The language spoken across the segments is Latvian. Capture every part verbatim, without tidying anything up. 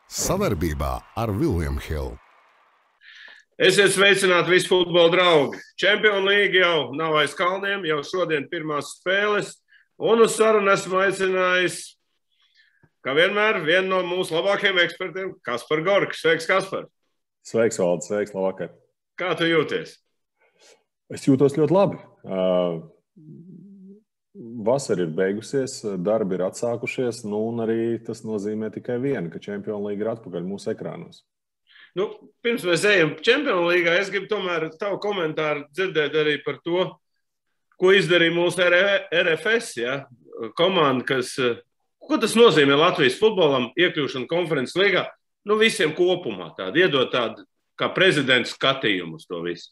Savarbībā ar William Hill. Esiet sveicināti visi futbola draugi. Čempionu līga jau nav aiz kalniem, jau šodien pirmās spēles. Un uz sarunu esmu aicinājis, kā vienmēr, vienu no mūsu labākajiem ekspertiem, Kaspar Gorka. Sveiks, Kaspar! Sveiks, Valdis! Sveiks, labvakar! Kā tu jūties? Es jūtos ļoti labi. Vasara ir beigusies, darbi ir atsākušies, nu un arī tas nozīmē tikai vienu, ka Čempionu līga ir atpakaļ mūsu ekrānos. Nu, pirms mēs ejam Čempionu līgā, es gribu tomēr tavu komentāru dzirdēt arī par to, ko izdarīja mūsu R F S, ja? Komanda, kas, ko tas nozīmē Latvijas futbolam, iekļūšana konferences līgā, nu visiem kopumā tādu, iedot tādu kā prezidents skatījumu uz to visu.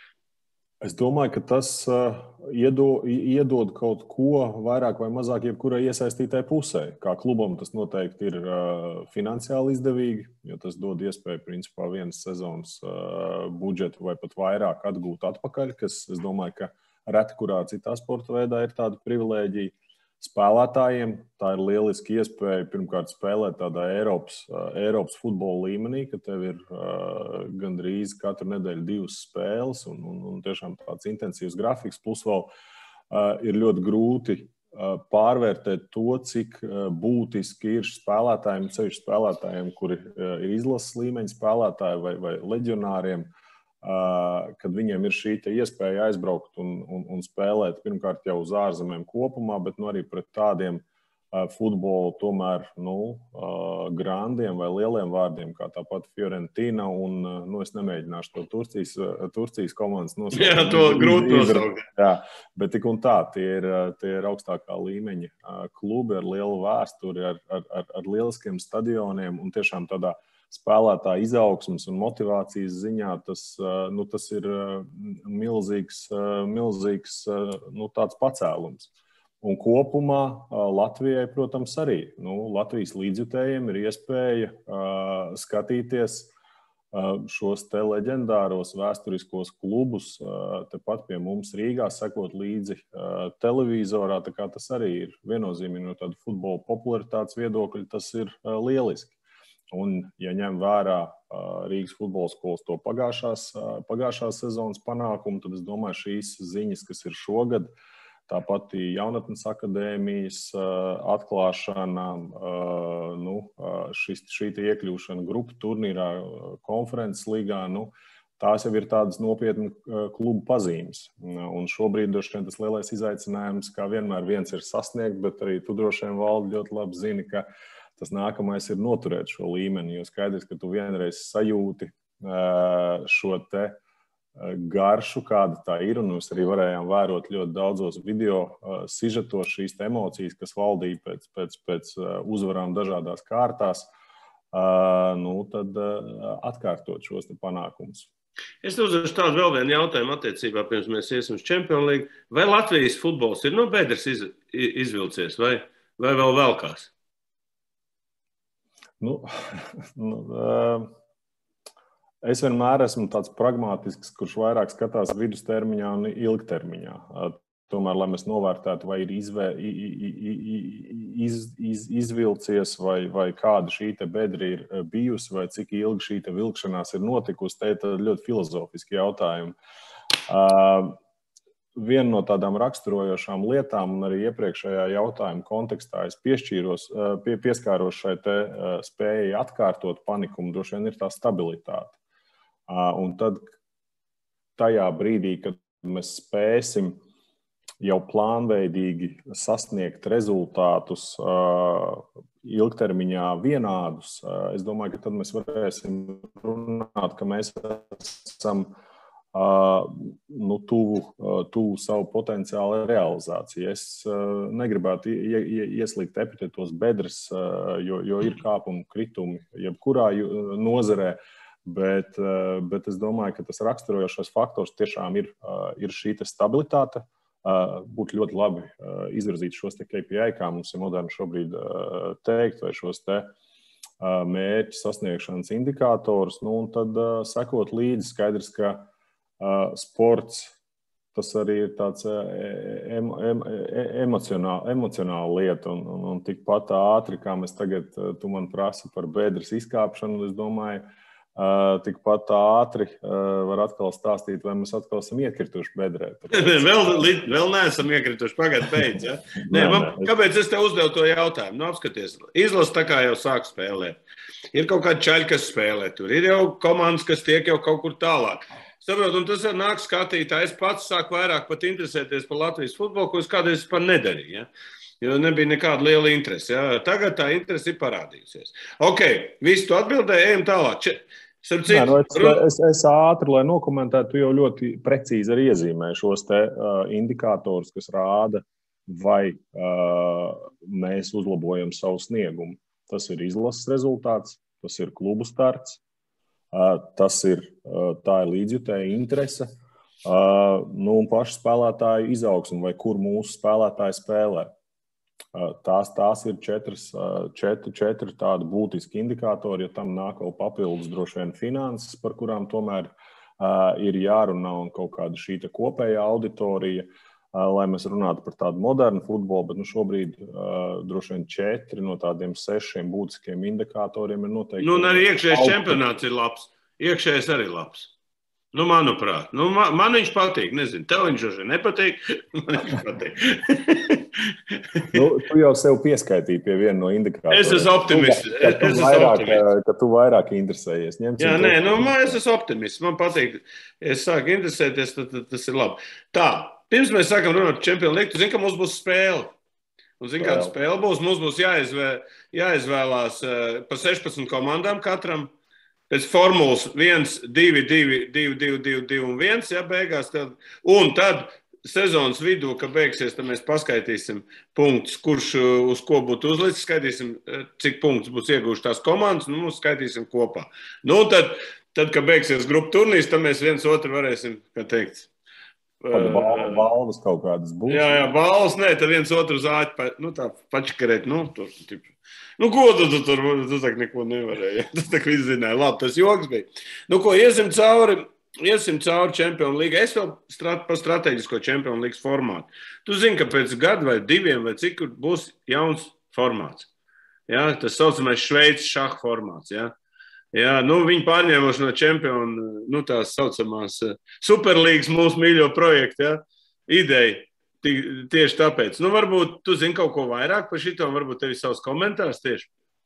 Es domāju, ka tas uh, iedod, iedod kaut ko vairāk vai mazāk jebkurai iesaistītai pusē. Kā klubam tas noteikti ir uh, finansiāli izdevīgi, jo tas dod iespēju principā vienas sezonas uh, budžetu vai pat vairāk atgūt atpakaļ, kas, es domāju, ka reti kurā citā sporta veidā ir tāda privilēģija. Spēlētājiem tā ir lieliski iespēja pirmkārt spēlēt tādā Eiropas, Eiropas futbola līmenī, ka tev ir uh, gandrīz katru nedēļu divas spēles un, un, un tiešām tāds intensīvs grafiks. Plus vēl uh, ir ļoti grūti uh, pārvērtēt to, cik uh, būtiski ir spēlētājiem, sevišķi spēlētājiem, kuri uh, ir izlases līmeņa spēlētāji vai, vai leģionāriem, Uh, kad viņiem ir šī iespēja aizbraukt un, un, un spēlēt pirmkārt jau uz ārzemēm kopumā, bet nu, arī pret tādiem uh, futbolu tomēr nu, uh, grandiem vai lieliem vārdiem, kā tāpat Fiorentina un, uh, nu, es nemēģināšu to Turcijas, uh, Turcijas komandas nosaukt. Jā, to grūti nosaukt. Jā, bet tik un tā, tie ir, tie ir augstākā līmeņa uh, klubi ar lielu vēsturi, ar, ar, ar, ar lieliskiem stadioniem un tiešām tādā spēlētāja izaugsmes un motivācijas ziņā tas, nu, tas ir milzīgs, milzīgs nu, tāds pacēlums. Un kopumā Latvijai, protams, arī. Nu, Latvijas līdzjutējiem ir iespēja uh, skatīties uh, šos te leģendāros vēsturiskos klubus uh, tepat pie mums Rīgā, sekot līdzi uh, televizorā. Tā kā tas arī ir viennozīmīgi no tāda futbola popularitātes viedokļa, tas ir uh, lieliski. Un, ja ņem vērā uh, Rīgas futbola skolas to pagājušās, uh, pagājušās sezonas panākumu, tad es domāju, šīs ziņas, kas ir šogad, tāpat jaunatnes akadēmijas uh, atklāšana, uh, nu, uh, šis, šī iekļūšana grupu turnīrā, uh, konferences līgā, nu, tās jau ir tādas nopietnas uh, klubu pazīmes. Un šobrīd droši vien tas lielais izaicinājums, kā vienmēr viens ir sasniegt, bet arī tu droši vien, Valdi, ļoti labi zini, ka tas nākamais ir noturēt šo līmeni, jo skaidrs, ka tu vienreiz sajūti šo te garšu, kāda tā ir, un mēs arī varējām vērot ļoti daudzos video sižetos šīs emocijas, kas valdīja pēc, pēc, pēc uzvarām dažādās kārtās, nu, tad atkārtot šos te panākumus. Es uzdošu tādu vēl vienu jautājumu attiecībā, pirms mēs iesim uz Čempionu līgu. Vai Latvijas futbols ir no bedres iz, izvilcies, vai, vai vēl velkās? Nu, nu, es vienmēr esmu tāds pragmātisks, kurš vairāk skatās vidustermiņā un ilgtermiņā. Tomēr, lai mēs novērtētu, vai ir izvē, iz, iz, izvilcies, vai, vai kāda šī te bedra ir bijusi, vai cik ilgi šī te vilkšanās ir notikusi, te ir ļoti filozofiski jautājumi. Uh, Viena no tādām raksturojošām lietām, un arī iepriekšējā jautājuma kontekstā es piešķīros, pie, pieskāros šai te spējai atkārtot panikumu, droši vien ir tā stabilitāte. Un tad tajā brīdī, kad mēs spēsim jau plānveidīgi sasniegt rezultātus ilgtermiņā vienādus, es domāju, ka tad mēs varēsim runāt, ka mēs esam Uh, nu, tuvu, uh, tuvu savu potenciālu realizāciju. Es uh, negribētu ie, ie, ieslīgt epitetos bedres, uh, jo, jo ir kāpumi, kritumi jebkurā nozarē, bet, uh, bet es domāju, ka tas raksturojošais faktors tiešām ir, uh, ir šī te stabilitāte. Uh, būtu ļoti labi uh, izvirzīt šos te K P I, kā mums ir moderni šobrīd uh, teikt, vai šos te uh, mērķu sasniegšanas indikātorus, nu, un tad uh, sekot līdzi skaidrs, ka Uh, sports tas arī ir tāds em, em, emocionāla, emocionāla lieta. Un, un, un tikpat ātri, kā mēs tagad, tu man prasi par bedres izkāpšanu, es domāju, Uh, tikpat ātri uh, var atkal stāstīt, vai mēs atkal esam iekrituši bedrē. Tāpēc... vēl, vēl neesam iekrituši, pagad beidz, ja? Nē, man, kāpēc es tev uzdevu to jautājumu? Nu, apskaties, izlas tā kā jau sāk spēlēt. Ir kaut kādi čaļi, kas spēlē tur. Ir jau komandas, kas tiek jau kaut kur tālāk. Saprot, un tas nāk skatītājs. Es pats sāku vairāk pat interesēties par Latvijas futbolu, ko es kādreiz par nedarīju, ja? Jo nebija nekāda liela interese. Ja? Tagad tā interese ir parādījusies. Ok, visu tu atbildēji, ejam tālāk. Če... Citu, Nē, nu es, es, es ātri, lai nokomentētu, tu jau ļoti precīzi arī iezīmē šos te uh, indikātorus, kas rāda, vai uh, mēs uzlabojam savu sniegumu. Tas ir izlases rezultāts, tas ir klubu starts, uh, tas ir, uh, tā ir līdzjutēja interese, uh, nu, un paši spēlētāju izaugsme, vai kur mūsu spēlētāji spēlē. Tās, tās ir četras, četri, četri tādi būtiski indikātori, ja tam nāk vēl papildus droši vien finanses, par kurām tomēr uh, ir jārunā un kaut kāda šī kopējā auditorija, uh, lai mēs runātu par tādu modernu futbolu, bet nu, šobrīd uh, droši vien četri no tādiem sešiem būtiskiem indikātoriem ir noteikti. Nu, un arī iekšējais čempionāts ir labs. Iekšējais arī labs. Nu, manuprāt, nu, man, man viņš patīk. Nezinu, tev viņš jau nepatīk. Man viņš patīk. Nu, tu jau sev pieskaitīji pie viena no indikātoriem. Es esmu optimists. Ka tu, es vairāk, optimist. ka tu vairāk interesējies. Ņemsim Jā, to. nē, nu, man, es esmu optimists. Man patīk. Es sāku interesēties, tad, tad tas ir labi. Tā, pirms mēs sākam runāt par Champions League, tu zini, ka mums būs spēle. Un zini, kāda spēle būs? Mums būs jāizvē, jāizvēlās uh, pa sešpadsmit komandām katram. Pēc formulas viens, divi, divi, divi, divi, divi, divi un viens, ja, beigās. Tad, un tad sezonas vidū, kad beigsies, tad mēs paskaitīsim punktus, kurš uz ko būtu uzlicis, skaitīsim, cik punktus būs ieguvuši tās komandas, nu, mums skaitīsim kopā. Nu, un tad, tad, kad beigsies grupu turnīrs, tad mēs viens otru varēsim, kā teikt, Bal, balvas kaut kādas būs. Jā, jā, balvas, nē, tad viens otru zāķi, pa, nu, tā pačakarēt, nu, tur, tip. Nu, ko tu, tu tur, tu tā neko nevarēji, tu tā kā viss zināji, labi, tas joks bija. Nu, ko, iesim cauri, iesim cauri Champions League, es vēl strat, pa strateģisko Champions League formātu. Tu zini, ka pēc gadu vai diviem vai cik būs jauns formāts. Jā, tas saucamais Šveices šaha formāts, jā. Jā, nu, viņi pārņēmuši no čempionu, nu, tās saucamās Superlīgas mūsu mīļo projektu, jā, ideja. Tieši tāpēc. Nu, varbūt tu zini kaut ko vairāk par šito, varbūt tev ir savs komentārs tieši.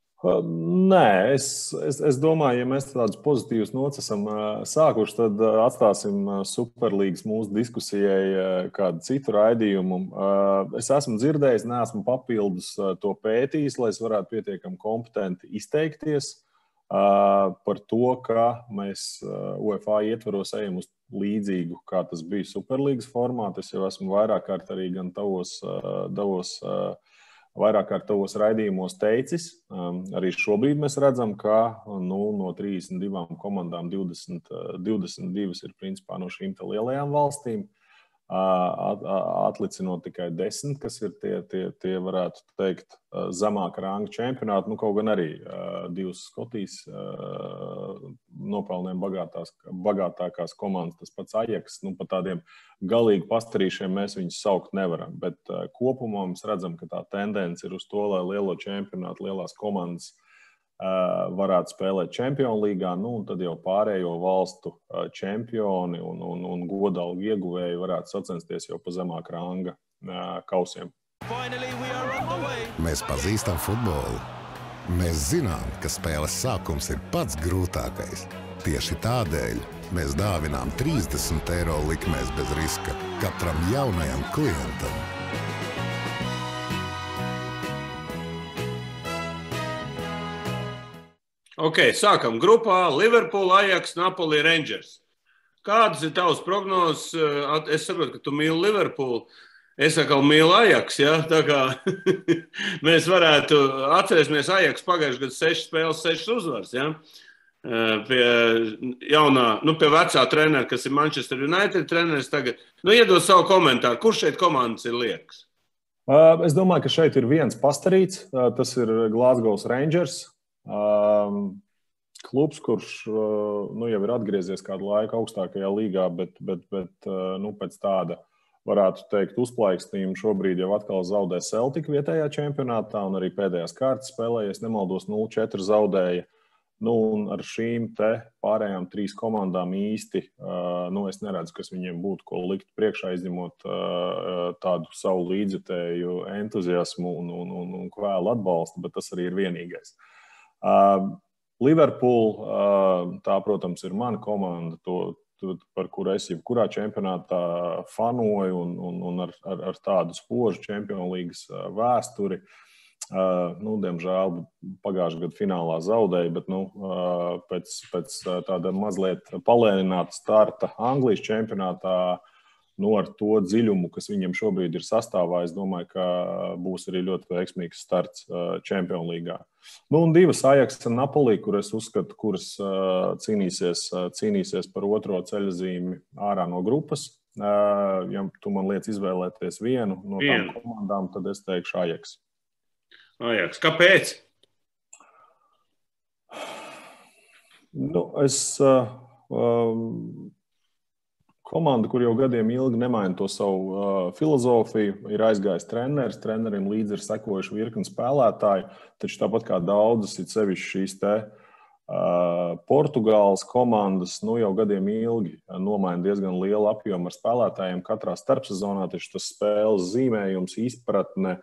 Nē, es, es, es domāju, ja mēs tādus pozitīvus nots esam sākuši, tad atstāsim Superlīgas mūsu diskusijai kādu citu raidījumu. Es esmu dzirdējis, neesmu papildus to pētījis, lai es varētu pietiekami kompetenti izteikties par to, ka mēs UEFA ietvaros ejam uz līdzīgu, kā tas bija Superlīgas formāts. Es jau esmu vairāk kārt arī gan tavos, tavos, vairāk kārt tavos raidījumos teicis. Arī šobrīd mēs redzam, ka nu, no trīsdesmit divām komandām divdesmit, divdesmit divas ir principā no šīm te lielajām valstīm. Atlicinot tikai desmit, kas ir tie, tie, tie varētu teikt, zemāka ranga čempionāti. Nu, kaut gan arī divas Skotijas nopelniem bagātās, bagātākās komandas, tas pats Ajax. Nu, pa tādiem galīgi pastarīšiem mēs viņus saukt nevaram. Bet kopumā mēs redzam, ka tā tendence ir uz to, lai lielo čempionātu, lielās komandas varētu spēlēt Champions Līgā, nu, un tad jau pārējo valstu čempioni un, un, un godalgu ieguvēji varētu sacensties jau pa zemāka ranga kausiem. Mēs pazīstam futbolu. Mēs zinām, ka spēles sākums ir pats grūtākais. Tieši tādēļ mēs dāvinām trīsdesmit eiro likmēs bez riska katram jaunajam klientam. Ok, sākam grupā Liverpool, Ajax, Napoli, Rangers. Kādas ir tavas prognozes? Es saprotu, ka tu mīli Liverpool. Es atkal mīlu Ajax, ja? Tā kā mēs varētu atcerēsimies Ajax pagājušajā gadā sešas spēles, sešas uzvaras, ja? Pie jaunā, nu pie vecā trenera, kas ir Manchester United treneris tagad. Nu iedod savu komentāru, kurš šeit komandas ir liekas? Es domāju, ka šeit ir viens pastarīts, tas ir Glasgow Rangers. Um, klubs, kurš nu, jau ir atgriezies kādu laiku augstākajā līgā, bet, bet, bet nu, pēc tāda, varētu teikt, uzplaikstījuma šobrīd jau atkal zaudē Celtic vietējā čempionātā un arī pēdējās kārtas spēlējies, nemaldos, nulle četri zaudēja. Nu, un ar šīm te pārējām trīs komandām īsti, nu, es neredzu, kas viņiem būtu, ko likt priekšā, izņemot tādu savu līdzjutēju entuziasmu un, un, un, un kvēlu atbalstu, bet tas arī ir vienīgais. Liverpool, tā, protams, ir mana komanda, to, to, par kuru es jebkurā čempionātā fanoju un, un, un ar, ar, ar tādu spožu Champions Leagues vēsturi. Uh, nu, diemžēl pagājušā gada finālā zaudēja, bet nu, uh, pēc, pēc tāda mazliet palēnināta starta Anglijas čempionātā, nu, ar to dziļumu, kas viņiem šobrīd ir sastāvā, es domāju, ka būs arī ļoti veiksmīgs starts uh, Champions Līgā. Nu, un divas Ajax un Napoli, kur es uzskatu, kuras uh, cīnīsies, uh, cīnīsies par otro ceļazīmi ārā no grupas. Uh, ja tu man liec izvēlēties vienu no tām komandām, tad es teikšu Ajax. Ajax. Kāpēc? Nu, es uh, um, komanda, kur jau gadiem ilgi nemaina to savu uh, filozofiju, ir aizgājis treneris, trenerim līdzi ir sekojuši virkni spēlētāji, taču tāpat kā daudzas, it sevišķi šīs te uh, Portugāles komandas, nu jau gadiem ilgi nomaina diezgan lielu apjomu ar spēlētājiem katrā starpsezonā, taču tas spēles zīmējums, izpratne,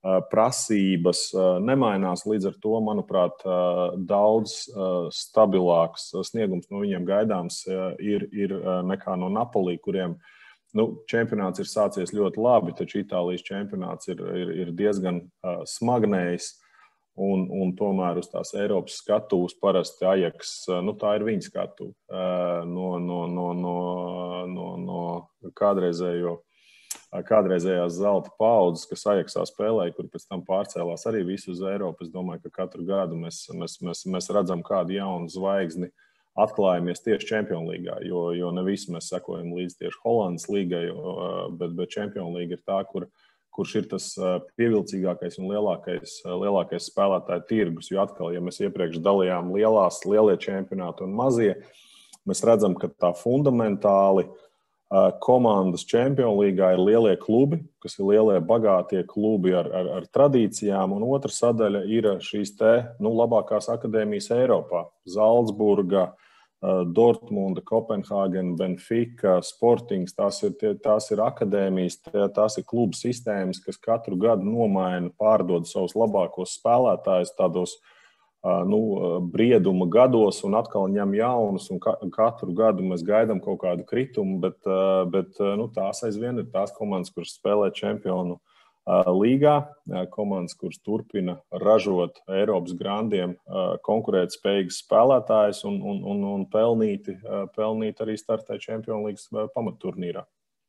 prasības nemainās, līdz ar to, manuprāt, daudz stabilāks sniegums no viņiem gaidāms ir, ir nekā no Napoli, kuriem nu, čempionāts ir sācies ļoti labi, taču Itālijas čempionāts ir, ir, ir diezgan smagnējs un, un tomēr uz tās Eiropas skatuves parasti Ajax, nu tā ir viņa skatuve no, no, no, no, no, no kādreizējo kādreizējās zelta paudzes, kas Ajaxā spēlēja, kur pēc tam pārcēlās arī visu uz Eiropu. Es domāju, ka katru gadu mēs, mēs, mēs, mēs redzam kādu jaunu zvaigzni atklājamies tieši Champions Līgā, jo, jo ne visi mēs sekojam līdz tieši Holandas līgai, jo, bet, bet Champions Līga ir tā, kur, kurš ir tas pievilcīgākais un lielākais, lielākais spēlētāju tirgus, jo atkal, ja mēs iepriekš dalījām lielās, lielie čempionāti un mazie, mēs redzam, ka tā fundamentāli komandas Champions Līgā ir lielie klubi, kas ir lielie, bagātie klubi ar, ar, ar tradīcijām, un otra sadaļa ir šīs te, nu, labākās akadēmijas Eiropā. Zalcburga, Dortmunda, Kopenhāgena, Benfica, Sportings, tās ir, tās ir akadēmijas, tās ir klubu sistēmas, kas katru gadu nomaina, pārdod savus labākos spēlētājus tādos nu, brieduma gados un atkal ņem jaunus, un katru gadu mēs gaidām kaut kādu kritumu, bet, bet nu, tās aizvien ir tās komandas, kuras spēlē čempionu līgā, komandas, kuras turpina ražot Eiropas grandiem konkurētspējīgas spēlētājas un, un, un, un pelnīti, pelnīti arī startē Champions Leagues pamatturnīrā.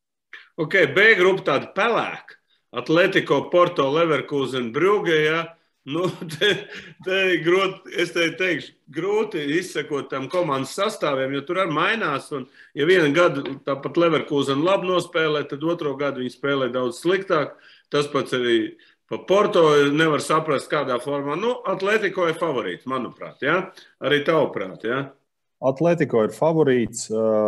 Ok, B grupa tāda pelēka. Atletico, Porto, Leverkusen, Brugge, ja? Nu, te, te grūti, es te teikšu, grūti izsekot tam komandas sastāviem, jo tur arī mainās. Un, ja vienu gadu tāpat Leverkusen labi nospēlē, tad otro gadu viņi spēlē daudz sliktāk. Tas pats arī pa Porto nevar saprast, kādā formā. Nu, Atletico ir favorīts, manuprāt, ja? Arī tavuprāt, ja? Atletico ir favorīts.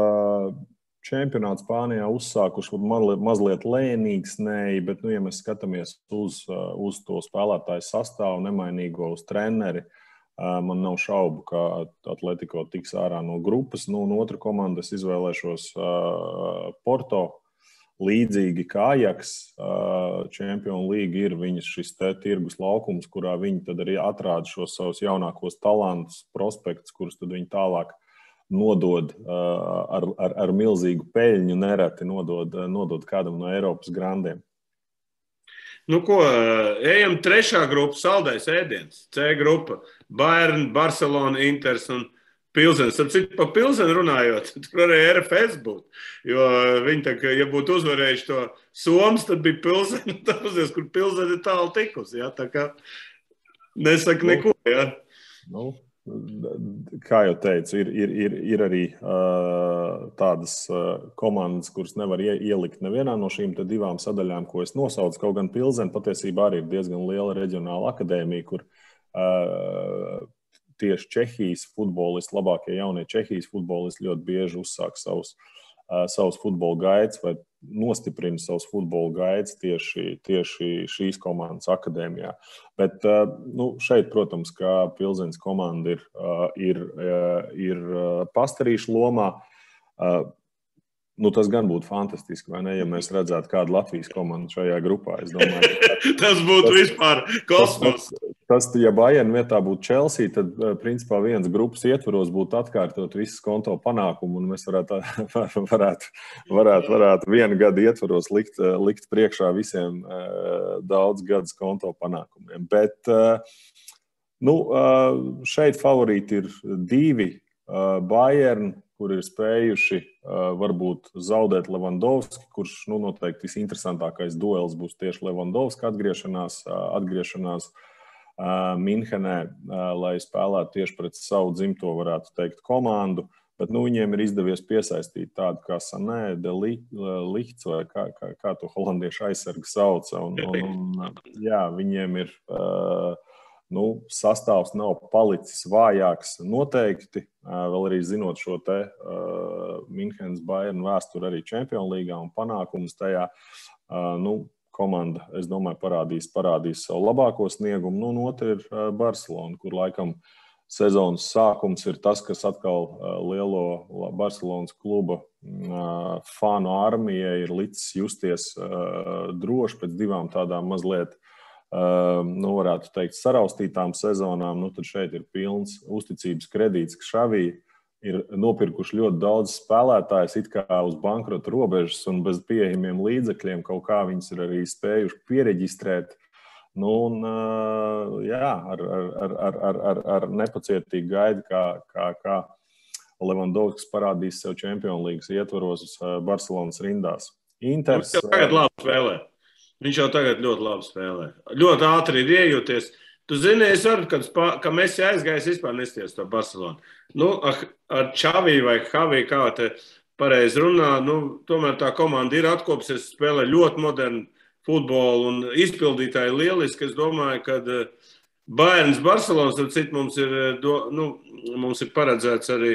Čempionāts Spānijā uzsākuši mazliet lēnīgsnēji, bet, nu, ja mēs skatāmies uz, uz to spēlētāju sastāvu, nemainīgo uz treneri, man nav šaubu, ka Atletico tiks ārā no grupas. Nu, un otra komanda es izvēlēšos Porto, līdzīgi kā Ajax. Champions League ir viņas šis te tirgus laukums, kurā viņi tad arī atrāda šos savus jaunākos talantus, prospektus, kurus tad viņi tālāk nodod ar, ar, ar milzīgu peļņu, nereti nodod, nodod kādam no Eiropas grandiem. Nu ko, ejam trešā grupa, saldais ēdiens. C grupa, Bayern, Barcelona, Inters un Pilsens. Ar citu pa Pilsenu runājot, tur arī R F S būtu. Jo viņi tā, ja būtu uzvarējuši to Somas, tad bija Pilsena, tāpēc, kur Pilsena ir tālu tikus. Ja? Tā kā nesaka neko, ja? Nu. Kā jau teicu, ir, ir, ir, ir arī uh, tādas uh, komandas, kuras nevar ie, ielikt nevienā no šīm te divām sadaļām, ko es nosaucu. Kaut gan Pilsena patiesībā arī ir diezgan liela reģionāla akadēmija, kur uh, tieši Čehijas futbolisti, labākie jaunie Čehijas futbolisti ļoti bieži uzsāk savus, uh, savus futbola gaitas vai nostiprina savus futbola gaitas tieši, tieši šīs komandas akadēmijā. Bet uh, nu, šeit, protams, kā Pilzeņas komanda ir, uh, ir, uh, ir uh, pastarīšu lomā. Uh, Nu, tas gan būtu fantastiski, vai ne, ja mēs redzētu kādu Latvijas komandu šajā grupā. Es domāju, ka tas būtu tas, vispār kosmos. Tas, tas, ja Bayern vietā būtu Chelsea, tad, principā, viens grupas ietvaros būtu atkārtot visas konto panākumu, un mēs varētu, varētu, varētu, varētu vienu gadu ietvaros likt, likt priekšā visiem daudz gadus konto panākumiem. Bet nu, šeit favorīti ir divi Bayern, kur ir spējuši uh, varbūt zaudēt Levandovski, kurš nu, noteikti visinteresantākais duels būs tieši Levandovska atgriešanās, uh, atgriešanās uh, Minhenē, uh, lai spēlētu tieši pret savu dzimto, varētu teikt, komandu. Bet nu, viņiem ir izdevies piesaistīt tādu kā Sané, De Ligt, vai kā, kā, kā to holandiešu aizsargu sauca. Un, un, un, jā, viņiem ir... Uh, Nu, sastāvs nav palicis vājāks noteikti, vēl arī zinot šo te uh, Minhenes Bayern vēsturi arī Čempionu līgā un panākumus tajā. Uh, nu, komanda, es domāju, parādīs, parādīs savu labāko sniegumu. Nu, un otra ir uh, Barcelona, kur laikam sezonas sākums ir tas, kas atkal uh, lielo Barcelonas kluba uh, fanu armijai ir licis justies uh, droši pēc divām tādām mazliet Uh, nu, varētu teikt, saraustītām sezonām, nu, tad šeit ir pilns uzticības kredīts, ka Xavi ir nopirkuši ļoti daudz spēlētājus it kā uz bankrota robežas un bez pieejamiem līdzekļiem kaut kā viņus ir arī spējuši piereģistrēt. Nu, un, uh, jā, ar, ar, ar, ar, ar, ar nepacietīgu gaidu, kā, kā, kā Levandovskis parādīs sev Čempionu līgas ietvaros uh, Barcelonas rindās. Inters... Viņš jau tagad labi spēlē. Viņš jau tagad ļoti labi spēlē. Ļoti ātri ir iejoties. Tu zini, es varu, kad, ka Messi aizgājis, vispār nesties to Barcelonu. Nu, ar Xavi vai Javi, kā te pareizi runā, nu, tomēr tā komanda ir atkopsies, spēlē ļoti modernu futbolu un izpildītāji lieliski. Es domāju, ka Bayerns Barcelonas, tad cit mums ir, nu, mums ir paredzēts arī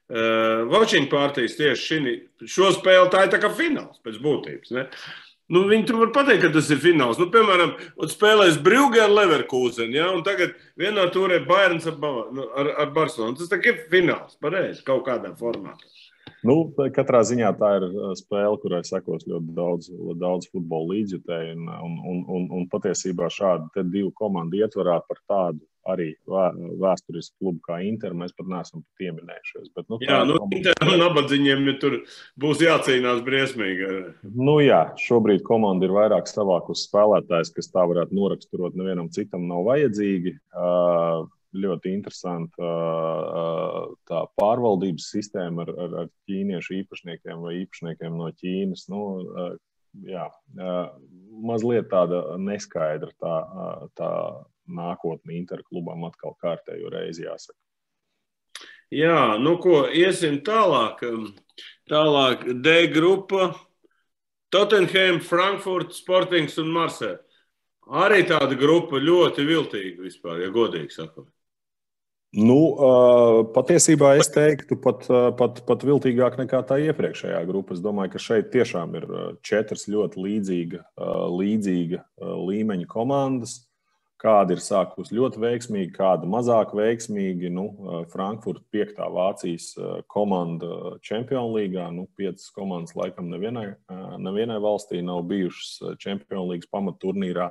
uh, watching partijas tieši šini. Šo spēli tā ir tā kā fināls pēc būtības, ne? Nu, viņi tur var pateikt, ka tas ir fināls. Nu, piemēram, spēlēs Brugge ar Leverkusen, ja? Un tagad vienā turē Bayerns ar, ar, ar Barcelonu. Tas tā ir fināls, pareizi, kaut kādā formātā. Nu, katrā ziņā tā ir spēle, kurai sekos ļoti daudz, daudz futbola līdzjutēju. Un, un, un, un patiesībā šādi te divu komandu ietvarā par tādu arī vēsturisku klubu kā Inter, mēs pat neesam pieminējušies. Bet, nu, jā, nu, Inter un nabadziņiem tur būs jācīnās briesmīgi. Nu jā, šobrīd komanda ir vairāk savākus spēlētājs, kas tā varētu noraksturot, nevienam citam nav vajadzīgi. Uh, ļoti interesanta uh, tā pārvaldības sistēma ar, ar, ar ķīniešu īpašniekiem vai īpašniekiem no Ķīnas. Nu, uh, jā, uh, mazliet tāda neskaidra tā, uh, tā nākotni Inter klubam atkal kārtējo reizi jāsaka. Jā, nu ko, iesim tālāk. Tālāk D grupa, Tottenham, Frankfurt, Sportings un Marseille. Arī tāda grupa ļoti viltīga vispār, ja godīgi sakot. Nu, patiesībā es teiktu pat, pat, pat viltīgāk nekā tā iepriekšējā grupa. Es domāju, ka šeit tiešām ir četras ļoti līdzīga, līdzīga līmeņa komandas. Kāda ir sākus ļoti veiksmīgi, kāda mazāk veiksmīgi. Nu, Frankfurt piektā Vācijas komanda Čempionu līgā. Nu, piecas komandas laikam nevienai, nevienai valstī nav bijušas Čempionu līgas pamatturnīrā.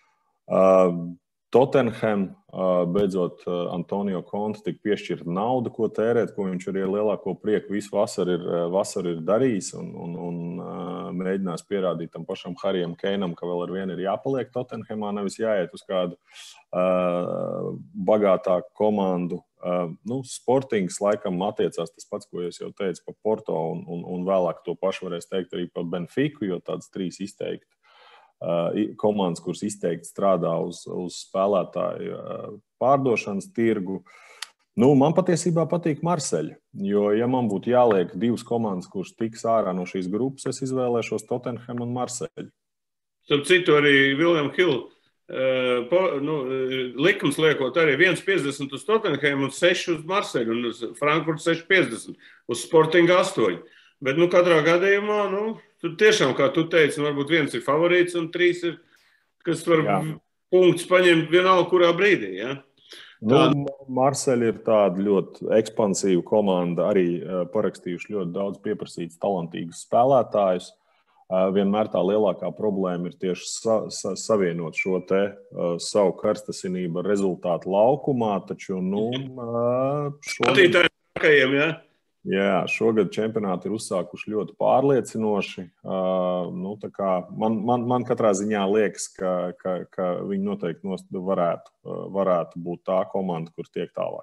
Tottenham, beidzot, Antonio Conte tika piešķirta nauda, ko tērēt, ko viņš arī ar lielāko prieku visu vasaru ir, vasaru ir darījis un, un, un mēģinās pierādīt tam pašam Harijam Keinam, ka vēl ar vienu ir jāpaliek Tottenhamā, nevis jāiet uz kādu uh, bagātāku komandu. Uh, nu, Sportings laikam attiecās tas pats, ko es jau teicu par Porto un, un, un vēlāk to pašu varēs teikt arī par Benfiku, jo tāds trīs izteikti. Uh, komandas, kuras izteikti strādā uz, uz spēlētāju uh, pārdošanas tirgu. Nu, man patiesībā patīk Marseille, jo, ja man būtu jāliek divas komandas, kuras tiks ārā no šīs grupas, es izvēlēšos Tottenham un Marseille. Starp citu, arī William Hill nu, likums liekot arī viens piecdesmit uz Tottenham un seši uz Marseļu un uz Frankfurtu seši piecdesmit, uz Sporting astoņi. Bet, nu, katrā gadījumā, nu, tu tiešām, kā tu teici, varbūt viens ir favorīts un trīs ir, kas var Jā. punktus paņemt vienalga kurā brīdī, ja? Tā... Nu, Marseļa ir tāda ļoti ekspansīva komanda, arī parakstījuši ļoti daudz pieprasītus talantīgus spēlētājus. Vienmēr tā lielākā problēma ir tieši sa, sa, savienot šo te uh, savu karstasinību ar rezultātu laukumā, taču, nu, uh, šogad, ja? jā, šogad čempionāti ir uzsākuši ļoti pārliecinoši. Uh, nu, tā kā man, man, man katrā ziņā liekas, ka, ka, ka viņi noteikti nost, varētu, uh, varētu būt tā komanda, kur tiek tālāk.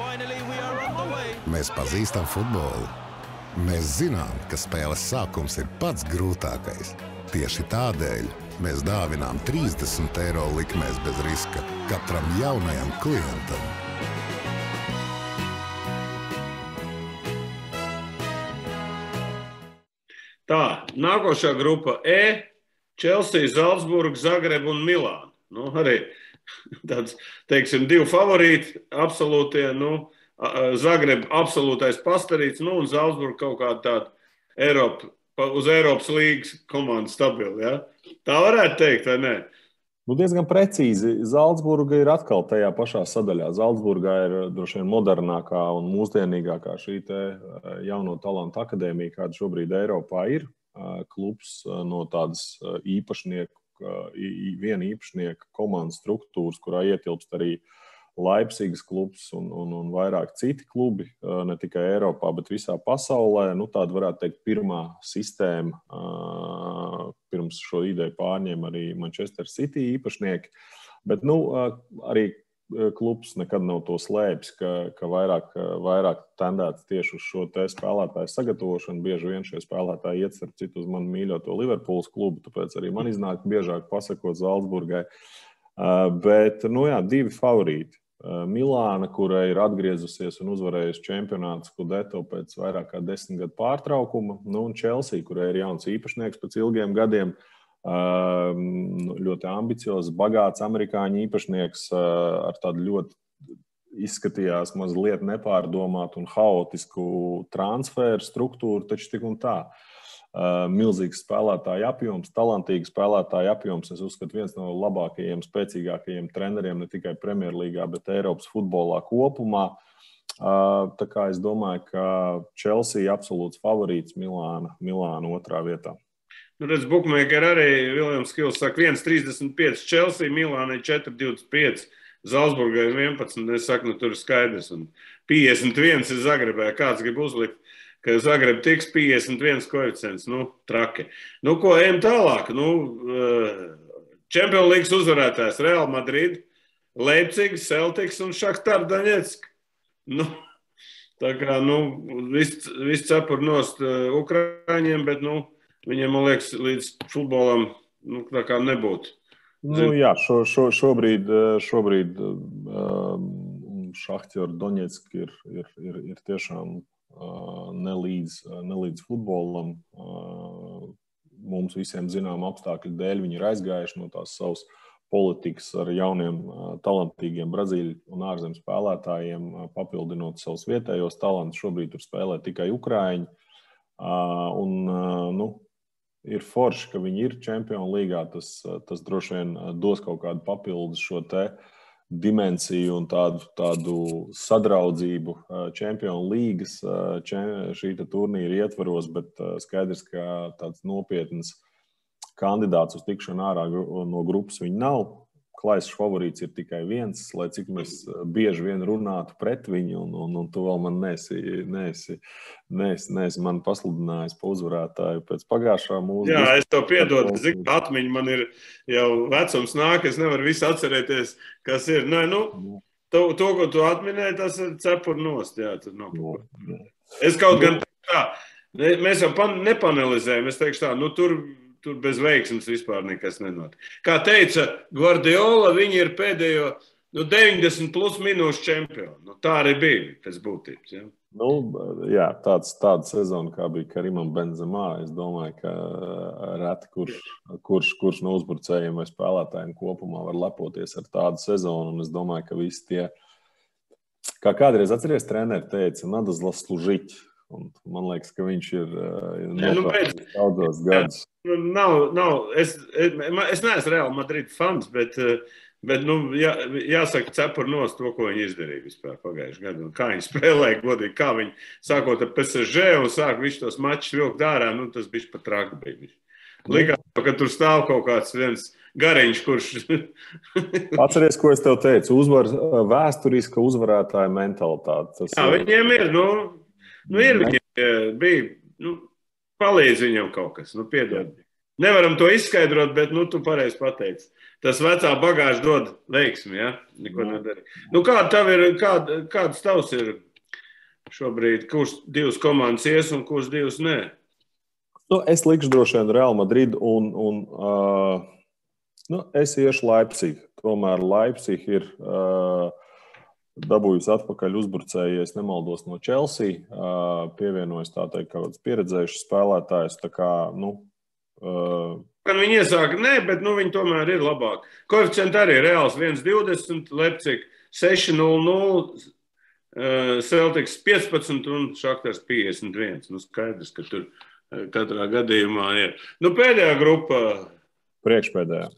Mēs pazīstam futbolu. Mēs zinām, ka spēles sākums ir pats grūtākais. Tieši tādēļ mēs dāvinām trīsdesmit eiro likmēs bez riska katram jaunajam klientam. Tā, nākošā grupa E – Chelsea, Zalcburg, Zagreb un Milāna. Nu, arī tāds, teiksim, divi favorīti, absolūtie, nu, Zagreb absolūtais pastarīts, nu un Zalcburg kaut kāda tāda Eiropa, uz Eiropas līgas komanda stabila, ja? Tā varētu teikt, vai ne? Nu, diezgan precīzi. Zalcburga ir atkal tajā pašā sadaļā. Zalcburgā ir droši vien modernākā un mūsdienīgākā šī te jauno talantu akadēmija, kāda šobrīd Eiropā ir. Klubs no tādas īpašnieku, viena īpašnieka komandas struktūras, kurā ietilpst arī Leipzigas klubs un, un, un vairāk citi klubi, ne tikai Eiropā, bet visā pasaulē. Nu, tāda varētu teikt pirmā sistēma, pirms šo ideju pārņēma arī Manchester City īpašnieki. Bet nu, arī klubs nekad nav to slēpis, ka, ka vairāk, vairāk tendēts tieši uz šo te spēlētāju sagatavošanu. Bieži vien šie spēlētāji iet starp citu uz manu mīļoto Liverpools klubu, tāpēc arī man iznāk biežāk pasakot Zalcburgai. Bet, nu jā, divi favorīti. Milāna, kura ir atgriezusies un uzvarējusi čempionātu Scudetto pēc vairāk kā desmit gadu pārtraukuma, nu un Chelsea, kurai ir jauns īpašnieks pēc ilgiem gadiem, ļoti ambiciozs, bagāts amerikāņu īpašnieks ar tādu ļoti izskatījās mazliet nepārdomātu un haotisku transferu struktūru, taču tik un tā. Milzīgs spēlētāju apjoms, talantīgs spēlētāju apjoms. Es uzskatu, viens no labākajiem, spēcīgākajiem treneriem ne tikai Premjerlīgā, bet Eiropas futbolā kopumā. Tā kā es domāju, ka Chelsea absolūts favorīts, Milāna, Milāna otrā vietā. Nu, redz, bookmaker arī Viljams Kils saka viens trīsdesmit pieci Chelsea, Milānai četri divdesmit pieci, Zalcburgai vienpadsmit. Es saku, nu tur ir skaidrs. Un piecdesmit viens ir Zagrebē. Kāds grib uzlikt? Ka Zagreb tiks piecdesmit viens koeficients, nu, traki. Nu, ko ejam tālāk? Nu, Champions Leagues uzvarētājs Real Madrid, Leipzig, Celtics un Shakhtar Donetsk. Nu, tā kā, nu, viss vis cepur nost Ukraiņiem, bet, nu, viņiem, man liekas, līdz futbolam, nu, tā kā nebūtu. Nu, jā, šo, šo, šobrīd, šobrīd um, Shakhtar Donetsk ir, ir, ir, ir tiešām Nelīdz, nelīdz futbolam. Mums visiem zinām apstākļu dēļ viņi ir aizgājuši no tās savas politikas ar jauniem talantīgiem Brazīļu un ārzem spēlētājiem, papildinot savus vietējos talantus. Šobrīd tur spēlē tikai Ukraiņi. Un, nu, ir forši, ka viņi ir Čempionu līgā. Tas, tas droši vien dos kaut kādu papildus šo te dimensiju un tādu, tādu sadraudzību Čempionu līgas šī turnīra ietvaros, bet skaidrs, ka tāds nopietns kandidāts uz tikšanu ārā no grupas viņi nav. Klaiss favorīts ir tikai viens, lai cik mēs bieži vien runātu pret viņu, un, un, un tu vēl man neesi, neesi, neesi, neesi man pasludinājis pa uzvarētāju pēc pagājušā mūsu. Jā, es to piedodu, zinu, atmiņa man ir jau vecums nāk, es nevaru visu atcerēties, kas ir. Nē, nu, to, to, ko tu atminēji, tas ir cepur nost, jā, tad nav. No, es kaut gan tā, mēs jau pan, nepanelizējam, es teikšu tā, nu tur... Tur bez veiksmes vispār nekas nenotiek. Kā teica Guardiola, viņi ir pēdējo nu, deviņdesmit plus minūšu čempioni. Nu, tā arī bija pēc būtības. Ja? Nu, jā, tāds, tāda sezona, kā bija Karimam Benzemā, es domāju, ka reti kurš, kurš, kurš no uzbrucējiem vai spēlētājiem kopumā var lepoties ar tādu sezonu. Un es domāju, ka visi tie, kā kādreiz atceries, treneri teica, надо заслужить. Un man liekas, ka viņš ir nopelnījis daudzos gadus. Nav, nav. Es, es, es neesmu Real Madrid fans, bet, bet nu, jā, jāsaka cepur nost to, ko viņi izdarīja vispār pagājušajā gadā. Un kā viņi spēlēja godīgi, kā viņi sākot ar P S G un sāk visu tos mačus vilkt ārā, nu tas bišķi pat traki bija. Likās, ka tur stāv kaut kāds viens gariņš, kurš... Atceries, ko es tev teicu, uzvar, vēsturiska uzvarētāja mentalitāte. Tas jā, viņiem ir, nu, nu ir viņiem bija, nu, palīdz viņam kaut kas, nu, piedod. Nevaram to izskaidrot, bet, nu, tu pareizi pateici. Tas vecā bagāža dod veiksmi, ja? Neko nedarī. Nu, kāda tav ir, kāda, kāds tavs ir šobrīd, kurš divas komandas ies un kurš divas nē? Nu, es likšu droši vien Real Madrid un, un uh, nu, es iešu Leipzig. Tomēr Leipzig ir... Uh, dabūjusi atpakaļ uzbrucēju, ja es nemaldos, no Chelsea, pievienojas tā teikt kāds pieredzējušs spēlētājs, tā kā, nu... Gan viņi iesāka, nē, bet, nu, viņi tomēr ir labāk. Koeficienti arī Reāls viens divdesmit, Leipzig seši nulle nulle, Celtics piecpadsmit un Shaktars piecdesmit viens. Nu, skaidrs, ka tur katrā gadījumā ir. Nu, pēdējā grupa... Priekšpēdējā.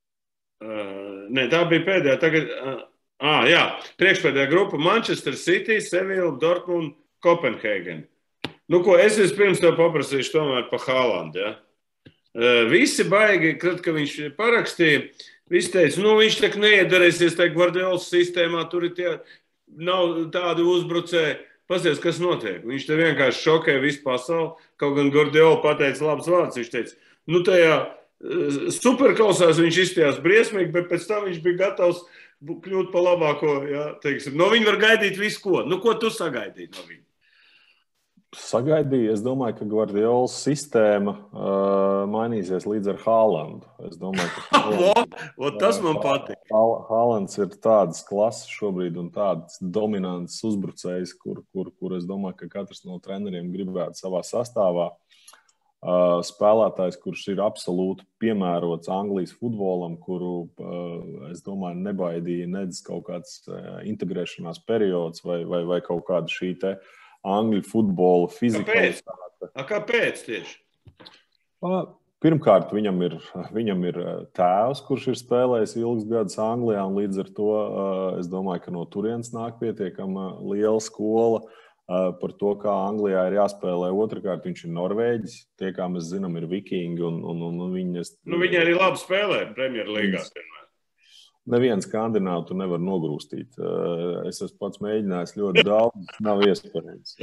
Nē, tā bija pēdējā, tagad... Ah, jā, priekšpēdējā grupa Manchester City, Sevilla, Dortmund, Kopenhēgen. Nu, ko es vispirms tev paprasīšu tomēr pa Haalandu, ja? Visi baigi, kad, kad viņš parakstīja, visi teica, nu, viņš tak neiedarēsies tā Guardiolas sistēmā, tur ir tie, nav tādi uzbrucēji. Pasies, kas notiek? Viņš te vienkārši šokē visu pasauli, kaut gan Guardiola pateica labs vārds, viņš teica, nu, tajā superkausās viņš izstījās briesmīgi, bet pēc tam viņš bija gatavs kļūt pa labāko, jā, teiksim. No viņa var gaidīt visu ko. Nu, ko tu sagaidīji no viņa? Sagaidīju. Es domāju, ka Guardiolas sistēma uh, mainīsies līdz ar Haalandu. Es domāju, ka Haalands, o, tas man patīk. Haalands ir tādas klases šobrīd un tāds dominants uzbrucējs, kur, kur, kur es domāju, ka katrs no treneriem gribētu savā sastāvā. Uh, spēlētājs, kurš ir absolūti piemērots Anglijas futbolam, kuru, uh, es domāju, nebaidīja nedz kaut kāds uh, integrēšanās periods vai, vai, vai kaut kāda šī te Angļu futbola fizikalitāte. A, kāpēc tieši? Uh, pirmkārt, viņam ir, viņam ir tēvs, kurš ir spēlējis ilgus gadus Anglijā, un līdz ar to uh, es domāju, ka no turienes nāk pietiekama liela skola. Par to, kā Anglijā ir jāspēlē. Otrakārt, viņš ir Norvēģis. Tie, kā mēs zinām, ir vikingi. Un, un, un viņi, es, nu, viņi arī labi spēlē Premjerlīgā. Nevienu skandināvu tu nevar nogrūstīt. Es esmu pats mēģinājis ļoti daudz. Nav iespējams.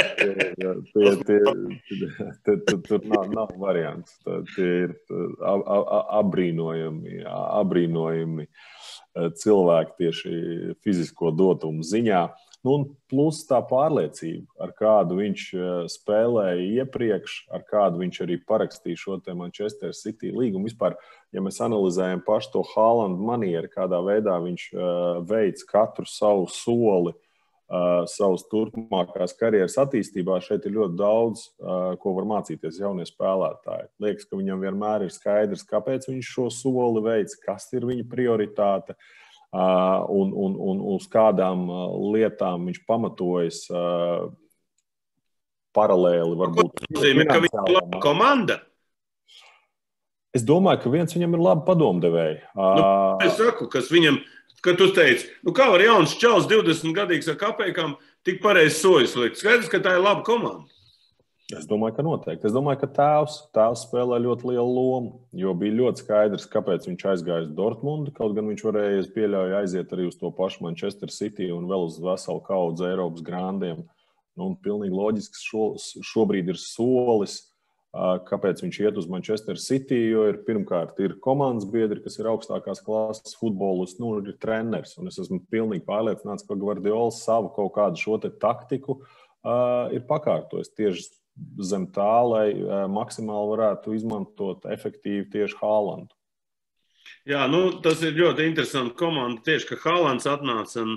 Tur nav, nav variants. Tie ir abrīnojami, abrīnojami cilvēki tieši fizisko dotumu ziņā. Nu, un plus tā pārliecība, ar kādu viņš spēlēja iepriekš, ar kādu viņš arī parakstīja šo te Manchester City līgumu. Vispār, ja mēs analizējam pašu to Haalandu manieru, kādā veidā viņš veic katru savu soli, savas turpmākās karjeras attīstībā, šeit ir ļoti daudz, ko var mācīties jaunie spēlētāji. Liekas, ka viņam vienmēr ir skaidrs, kāpēc viņš šo soli veic, kas ir viņa prioritāte. Uh, un, un, un uz kādām uh, lietām viņš pamatojas uh, paralēli. Varbūt, ko nozīmē, ka viņš ir laba komanda? Es domāju, ka viens viņam ir laba padomdevēja. Uh, nu, es saku, kas viņam, kad tu teici, nu kā var jauns čals divdesmit gadīgs ar kapekām tik pareizi sojas likt? Skaidrs, ka tā ir laba komanda. Es domāju, ka noteikti. Es domāju, ka tēvs, tēvs spēlē ļoti lielu lomu, jo bija ļoti skaidrs, kāpēc viņš aizgāja uz Dortmundu, kaut gan viņš varēja, es pieļauju, aiziet arī uz to pašu Manchester City un vēl uz veselu kaudzi Eiropas grandiem. Nu, un pilnīgi loģisks šo, šobrīd ir solis, kāpēc viņš iet uz Manchester City, jo ir pirmkārt ir komandas biedri, kas ir augstākās klases futbolists, nu, ir treneris. Un es esmu pilnīgi pārliecināts, ka Guardiola savu kaut kādu šo te taktiku uh, ir pakārtojis tieši zem tā, lai maksimāli varētu izmantot efektīvi tieši Haalandu. Jā, nu, tas ir ļoti interesanti komanda tieši, ka Haalands atnāca un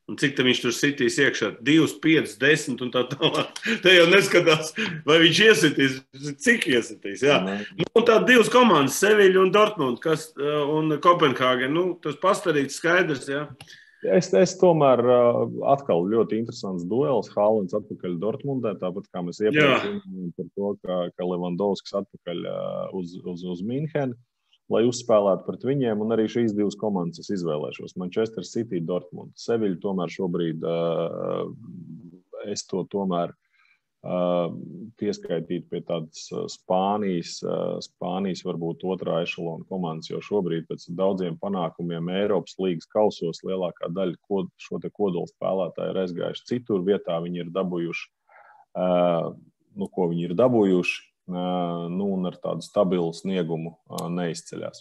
Un cik tam viņš tur sitīs iekšā? divas, piecas, desmit un tā tālāk. Te jau neskatās, vai viņš iesitīs, cik iesitīs. Jā. Nu, un tā divas komandas, Seviļa un Dortmund, kas, un Kopenhāgen. Nu, tas pastarīts skaidrs, jā. Es, es tomēr atkal ļoti interesants duels. Haalands atpakaļ Dortmundē, tāpat kā mēs iepriekš runājām par to, ka, ka Levandovskis atpakaļ uz, uz, uz Minheni, lai uzspēlētu pret viņiem, un arī šīs divas komandas es izvēlēšos. Manchester City, Dortmund. Seviļu tomēr šobrīd es to tomēr pieskaitītu pie tādas Spānijas, Spānijas varbūt otrā ešalona komandas, jo šobrīd pēc daudziem panākumiem Eiropas līgas kausos lielākā daļa kod, šo te kodolu spēlētāju ir aizgājuši citur vietā, viņi ir dabūjuši, nu, ko viņi ir dabūjuši, nu, un ar tādu stabilu sniegumu neizceļās.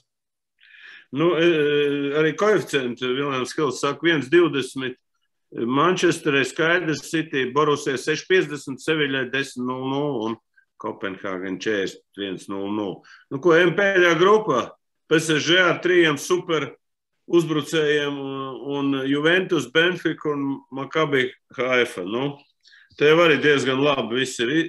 Nu, arī koeficienti, Viljams Hils saka, viens divdesmit. Manchesterē skaidrs, City, Borussia seši piecdesmit, Seviļai desmit nulle nulle un Kopenhāgen četrdesmit viens nulle nulle. Nu, ko ejam pēdējā grupā? P S G ar trījiem super uzbrucējiem un Juventus, Benfica un Maccabi Haifa. Nu, tev arī diezgan labi viss ir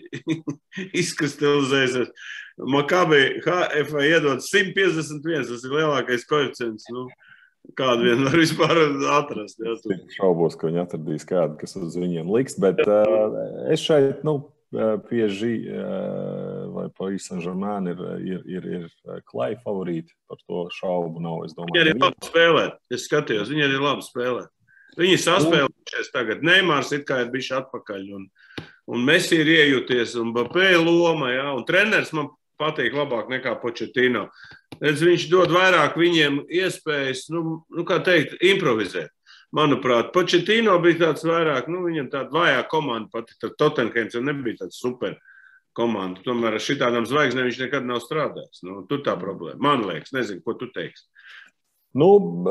izkristalizējies. Maccabi Haifa iedod simt piecdesmit viens, tas ir lielākais koeficients. Nu, kādu vien var vispār atrast. Jā, tu... Šaubos, ka viņi atradīs kādu, kas uz viņiem liks, bet uh, es šeit, nu, P S G uh, vai Paris Saint-Germain ir, ir, ir, ir klai favorīti, par to šaubu nav, es domāju. Viņi arī labi spēlēt, es skatījos, viņi arī labi spēlēt. Viņi saspēlējušies tagad, Neimārs it kā ir bišķi atpakaļ, un, un Messi ir iejūties, un Mbappé loma, jā, un treneris man patīk labāk nekā Pochettino. Redz, viņš dod vairāk viņiem iespējas, nu, nu kā teikt, improvizēt. Manuprāt, Pochettino bija tāds vairāk, nu, viņam tāda vājā komanda pati, tad Tottenhams jau nebija tāds super komanda. Tomēr ar šitādām zvaigznēm viņš nekad nav strādājis. Nu, tur tā problēma. Man liekas, nezinu, ko tu teiksi. Nu,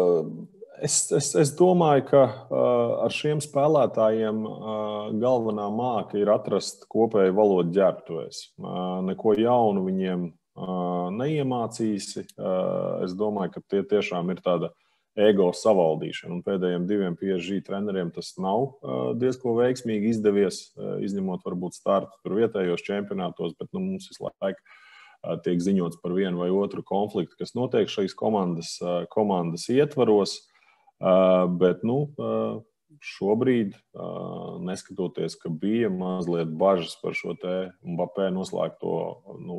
es, es, es domāju, ka uh, ar šiem spēlētājiem uh, galvenā māka ir atrast kopēju valodu ģērbtuvēs. Uh, neko jaunu viņiem uh, neiemācīsi. Uh, es domāju, ka tie tiešām ir tāda ego savaldīšana. Un pēdējiem diviem P S G treneriem tas nav uh, diezko veiksmīgi izdevies, uh, izņemot varbūt startu tur vietējos čempionātos, bet nu, mums visu laiku uh, tiek ziņots par vienu vai otru konfliktu, kas notiek šīs komandas, uh, komandas ietvaros. Uh, bet nu, uh, šobrīd, uh, neskatoties, ka bija mazliet bažas par šo te Mbappé noslēgto, nu,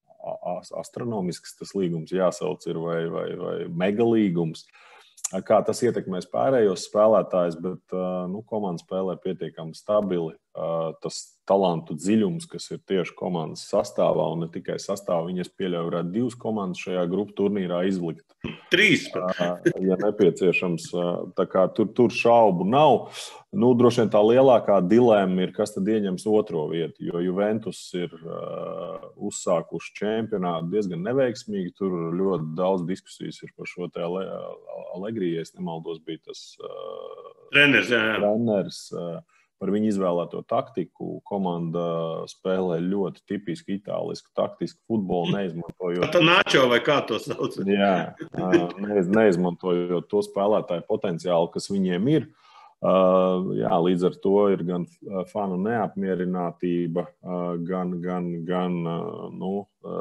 astronomisks tas līgums jāsauc ir vai, vai, vai megalīgums, kā tas ietekmēs pārējos spēlētājus, bet nu, komanda spēlē pietiekami stabili. Tas talantu dziļums, kas ir tieši komandas sastāvā, un ne tikai sastāvā, viņas pieļauj varētu divas komandas šajā grupu turnīrā izlikt. Trīs. Ja nepieciešams. Tā kā tur, tur šaubu nav. Nu, droši vien tā lielākā dilēma ir, kas tad ieņems otro vietu, jo Juventus ir uh, uzsākuši čempionātu diezgan neveiksmīgi. Tur ļoti daudz diskusijas ir par šo te Allegri, ja es nemaldos, bija tas uh, treneris, jā, jā. treneris uh, par viņu izvēlēto taktiku. Komanda spēlē ļoti tipisku itālisku taktisku futbolu, neizmantojot... Tā Nacho vai kā to sauc? Jā, neiz, neizmantojot to spēlētāju potenciālu, kas viņiem ir. Jā, līdz ar to ir gan fanu neapmierinātība, gan, gan, gan nu,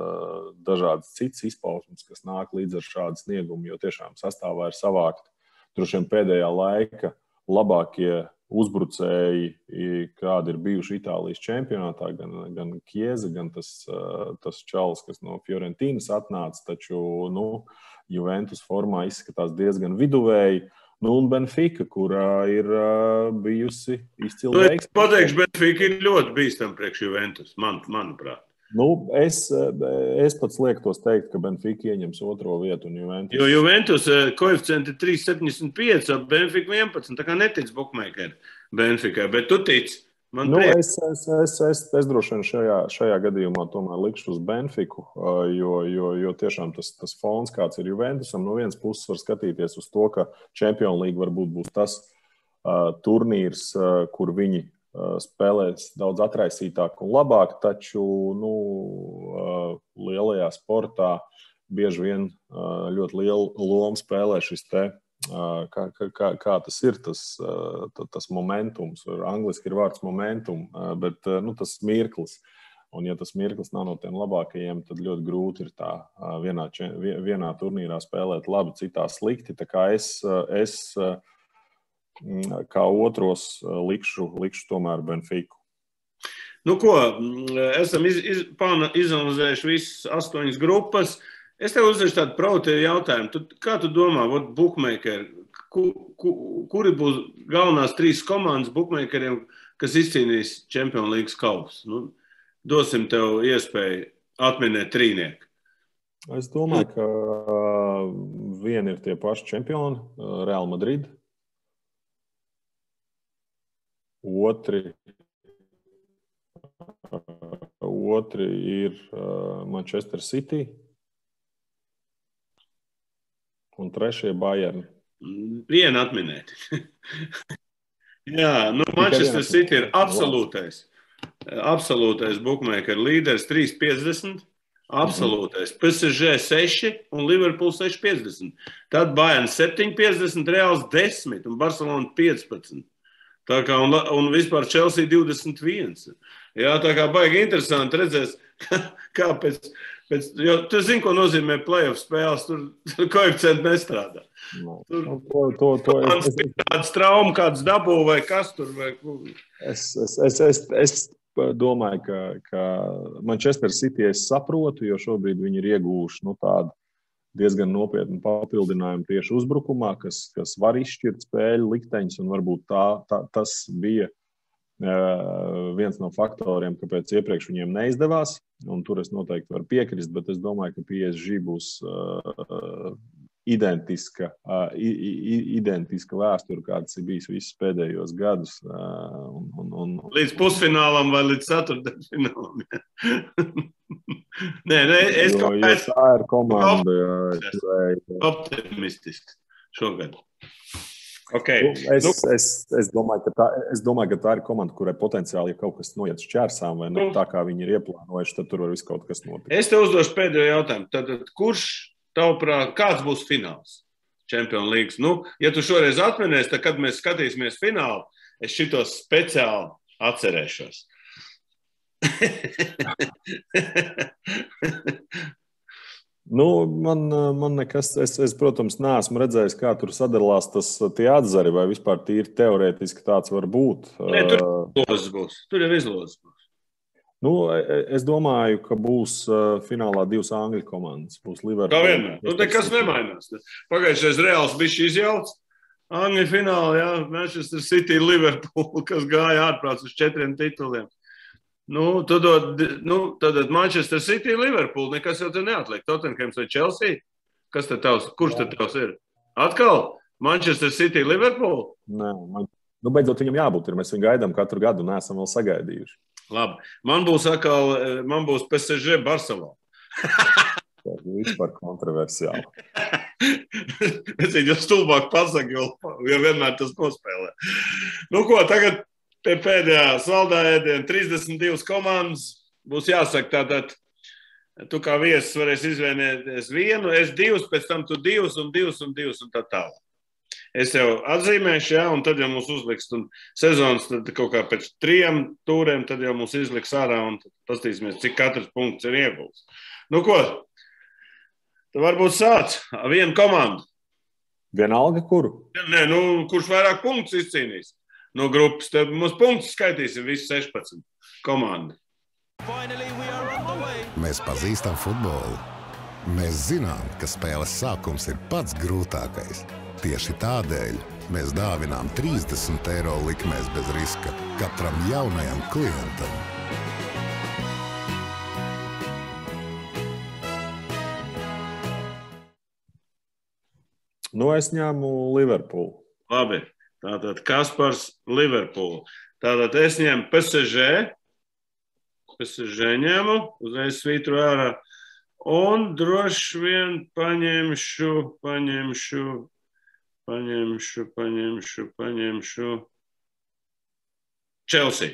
dažādas citas izpausmes, kas nāk līdz ar šādu sniegumu, jo tiešām sastāvā ir savākt droši vien pēdējā laika labākie uzbrucēji, kādi ir bijuši Itālijas čempionātā, gan, gan Chiesa, gan tas, tas čalis, kas no Fiorentinas atnāca, taču nu, Juventus formā izskatās diezgan viduvēji. Nu, un Benfica, kurā ir uh, bijusi izcila nu, veiksme. Pateikšu, Benfica ir ļoti bīstam priekš Juventus, man, manuprāt. Nu, es, es pats liektos teikt, ka Benfica ieņems otro vietu un Juventus. Jo Juventus koeficienti trīs septiņdesmit pieci, Benfica vienpadsmit, tā kā netic bookmakeri Benficai, bet tu tic. Man nu, es, es, es, es, es droši vien šajā, šajā gadījumā tomēr likšu uz Benfiku, jo, jo, jo tiešām tas, tas fons, kāds ir Juventusam, no vienas puses var skatīties uz to, ka Champions League varbūt būs tas uh, turnīrs, uh, kur viņi uh, spēlēs daudz atraisītāk un labāk, taču nu, uh, lielajā sportā bieži vien uh, ļoti lielu lomu spēlē šis te kā, kā, kā tas ir, tas, tas momentums. Angliski ir vārds momentum, bet nu, tas mirklis. Un, ja tas mirklis nav no tiem labākajiem, tad ļoti grūti ir tā vienā, vienā turnīrā spēlēt labi, citā slikti. Tā kā es, es kā otros likšu, likšu tomēr Benfiku. Nu, ko, esam iz, iz, izanalizējuši visas astoņas grupas. Es tev uzdešu tādu provokatīvu jautājumu. Tu, kā tu domā, ot, bookmakeri, ku, ku, kuri būs galvenās trīs komandas bookmakeriem, kas izcīnīs Champions League kausu? Nu, dosim tev iespēju atminēt trīnieku. Es domāju, ka vieni ir tie paši čempioni, Real Madrid. Otri Otri ir uh, Manchester City un trešie Bayern. Vienu atminēt. Jā, nu Manchester City ir absolūtais, absolūtais bookmaker līderis trīs piecdesmit, absolūtais. P S G seši un Liverpool seši piecdesmit. Tad Bayern septiņi piecdesmit, Reals desmit un Barcelona piecpadsmit. Tā kā, un, un vispār Chelsea divdesmit viens. Jā, tā kā baigi interesanti redzēs, kā, kā pēc, pēc, jo tu zini, ko nozīmē play-off spēles, tur, tur koeficienti nestrādā. Tur to, to, to, es, es, kāds traumu, kāds dabū vai kas tur. Vai... Es, es, es, es, es domāju, ka, ka Manchester City es saprotu, jo šobrīd viņi ir iegūši nu, tādu diezgan nopietnu papildinājumu tieši uzbrukumā, kas, kas var izšķirt spēļu likteņus, un varbūt tā, tā, tas bija uh, viens no faktoriem, kāpēc iepriekš viņiem neizdevās, un tur es noteikti varu piekrist, bet es domāju, ka P S G būs uh, identiska, uh, identiska vēsture, kāds ir bijis visus pēdējos gadus. Uh, un, un, un, līdz pusfinālam vai līdz ceturtdaļfinālam. Nē, nē, es jo, jo tā ir komanda. Optimistiski šogad. Okay. Es, nu. es, es, domāju, ka tā, es domāju, ka tā ir komanda, kurai potenciāli, ja kaut kas noiet šķērsām vai ne, tā kā viņi ir ieplānojuši, tad tur var viss kaut kas notikt. Es te uzdošu pēdējo jautājumu. Tad, kurš, tavuprāt, kāds būs fināls Champions League? Nu, ja tu šoreiz atminies, tad, kad mēs skatīsimies finālu, es šitos speciāli atcerēšos. Nu, man, man nekas, es, es, protams, neesmu redzējis, kā tur sadalās tas tie atzari, vai vispār tīri teorētiski tāds var būt. Nē, tur izlozes būs. Tur jau izlozes būs. Nu, es domāju, ka būs finālā divas angļu komandas. Būs Liverpool. Kā vienmēr. Nu, nekas nemainās. Pagājušais Reāls bija šī izjauts. Angļu finālā, jā, Manchester City, Liverpool, kas gāja ārprāts uz četriem tituliem. Nu, tad, nu, tad Manchester City, Liverpool, nekas jau te neatliek. Tottenhams vai Chelsea? Kas tad tavs? Kurš tad tavs ir? Atkal? Manchester City, Liverpool? Nē, man, nu, beidzot viņam jābūt ir. Mēs viņu gaidām katru gadu un neesam vēl sagaidījuši. Labi. Man būs atkal, man būs P S G Barcelona. Tas ir vispār kontroversiāli. Es viņu stulbāk pasaku, jo, jo vienmēr tas nospēlē. Nu ko, tagad pie pēdējā saldā ēdiena trīsdesmit divas komandas būs jāsaka tātad, tu kā viesis varēsi izvēlēties vienu, es divus, pēc tam tu divus un divus un divus un tā tālāk. Es jau atzīmēšu, jā, un tad jau mums uzliks un sezonas tad kaut kā pēc trijiem tūriem, tad jau mums izliks ārā un pastīsimies, cik katrs punkts ir ieguls. Nu ko, tad varbūt sāc ar vienu komandu. Vienalga kuru? Nē, nu, kurš vairāk punktus izcīnīs no grupas, tad mums punktus skaitīsim visi sešpadsmit komandi. Mēs pazīstam futbolu. Mēs zinām, ka spēles sākums ir pats grūtākais. Tieši tādēļ mēs dāvinām trīsdesmit eiro likmēs bez riska katram jaunajam klientam. Nu, es ņēmu Liverpool. Labi, tātad Kaspars Liverpool. Tātad es ņēmu P S G. P S G ņēmu, uzreiz svītru ārā. Un droši vien paņemšu, paņemšu, paņemšu, paņemšu, paņemšu Chelsea.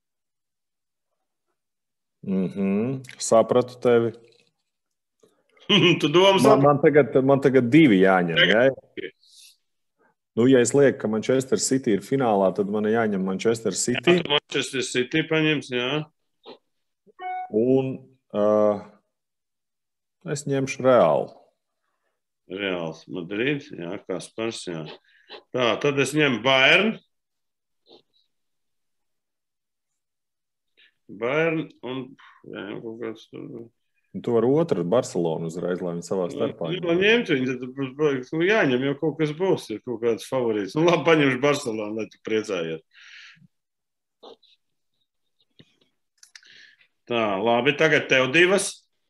Mhm, sapratu tevi. Tu domas Man, man, tagad, man tagad divi jāņem. Jā? Nu, ja es lieku, ka Manchester City ir finālā, tad man jāņem Manchester City. Jā, tu Manchester City paņems, jā. Un uh, es ņemšu Reālu. Reāls Madrid, jā, Kaspars, jā. Tā, tad es ņemu Bayern. Bayern un, jā, kaut kāds tur... Un tu ar otru Barcelonu uzreiz, lai viņi savā starpā. Nu, man ņemt viņu, tad nu, jāņem, jau kaut kas būs, ir kaut kāds favorīts. Nu, labi, paņemšu Barcelonu, lai tu priecājies. Tā, labi, tagad tev divas.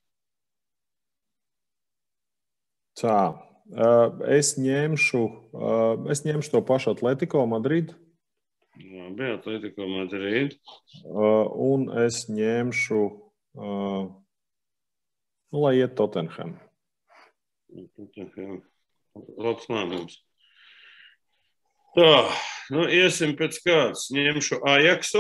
Tā, es ņemšu, es ņemšu to pašu Atletico Madrid. Labi, Atletico Madrid. Un es ņemšu... Nu, lai iet Tottenham. Tottenham. Labs lēmums. Tā, nu, iesim pēc kāds. Ņemšu Ajaksu.